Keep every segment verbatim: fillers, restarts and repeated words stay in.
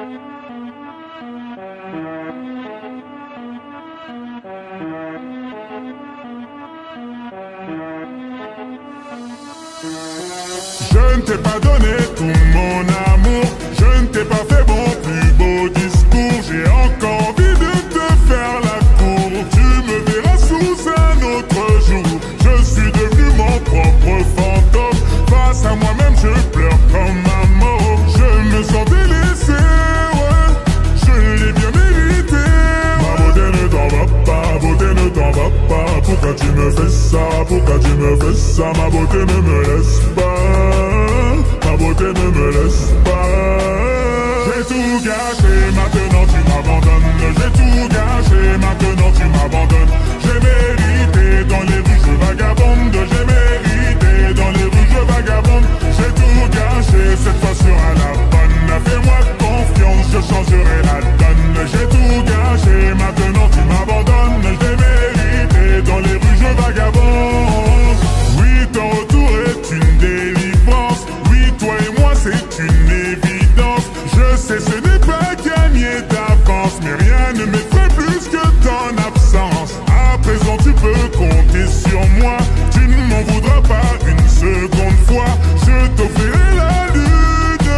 Je ne t'ai pas donné tout mon amour, je ne t'ai pas fait mon plus beau discours. J'ai encore envie de te faire la cour, tu me verras sous un autre jour. Je suis devenu mon propre fantôme, face à moi-même je pleure comme un mort. Je me sens délaissé, ouais, je l'ai bien mérité. Ma beauté ne t'en va pas, beauté ne t'en va pas. Pourquoi tu me fais ça, pourquoi tu me fais ça? Ma beauté ne me laisse pas, ma beauté ne me laisse pas. J'ai tout gâché, maintenant tu m'abandonnes. J'ai tout gâché, maintenant tu m'abandonnes. J'ai mérité dans les rues je vagabonde. J'ai mérité dans les rues je vagabonde. J'ai tout gâché, cette fois sera la bonne. Fais-moi confiance, je changerai la donne. J'ai tout gâché, maintenant tu m'abandonnes. J'ai mérité dans les rues je vagabonde. Oui, ton retour est une délivrance. Oui, toi et moi c'est une évidence. Je sais ce n'est pas gagné d'avance, mais rien ne m'effraie plus que ton absence. À présent tu peux compter sur moi, tu ne m'en voudras pas une seconde fois. Je t'offrirai la lune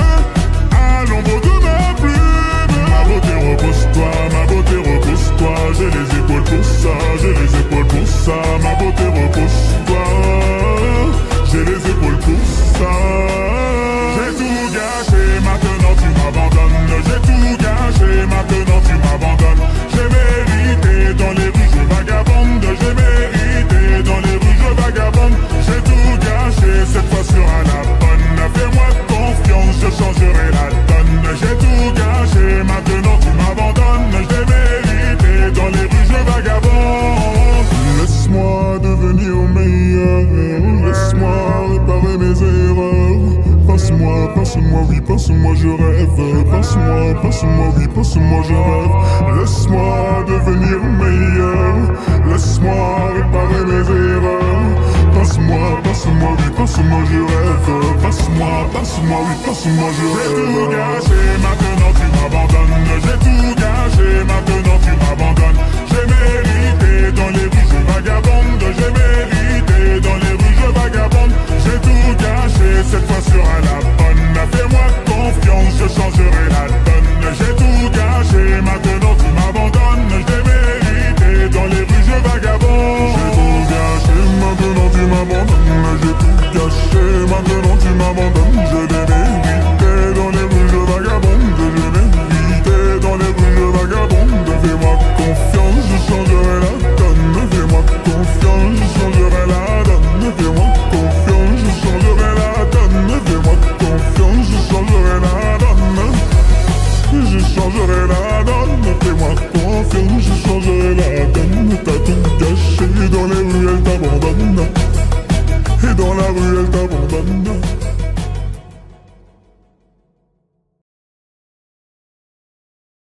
à l'ombre de ma plume. Ma beauté repose-toi, ma beauté repose-toi. J'ai les épaules pour ça, j'ai les épaules pour ça. Ma beauté repose-toi, j'ai les épaules pour ça. J'ai tout gâché, maintenant tu m'abandonnes. J'ai tout gâché, maintenant tu m'abandonnes. J'ai mérité dans les rues je vagabonde. J'ai mérité dans les rues je vagabonde. J'ai tout gâché, cette fois sera la bonne. Fais-moi confiance, je changerai la donne. J'ai tout gâché, maintenant tu m'abandonnes. J'ai mérité dans les rues je vagabonde. Laisse-moi devenir meilleur, laisse-moi réparer mes erreurs. Passe-moi, passe-moi, oui, passe-moi, je rêve. Passe-moi, passe-moi, oui, passe-moi, je rêve. Laisse-moi devenir meilleur, laisse-moi réparer mes erreurs. Passe-moi, passe-moi, oui, passe-moi, je rêve. Passe-moi, passe-moi, oui, passe-moi, je rêve. J'ai tout gâché, maintenant tu m'abandonnes. J'ai tout gâché, maintenant tu m'abandonnes. J'ai mérité dans les rues je vagabonde. J'ai mérité dans les rues je vagabonde. J'ai tout gâché, cette fois sera la bonne. Fais-moi confiance, je changerai la donne. J'ai tout gâché, maintenant tu m'abandonnes. J'ai mérité dans les rues je vagabonde. J'ai tout gâché, maintenant tu m'abandonnes. J'ai tout gâché, maintenant tu m'abandonnes. Je l'ai mérité dans les rues je vagabonde. Je l'ai mérité dans les rues je vagabonde. Fais-moi confiance, je changerai la donne. Fais-moi confiance, je changerai la donne. Fais-moi confiance, je changerai la donne. Fais-moi confiance, je changerai la donne. Je changerai la donne. Fais-moi confiance, je changerai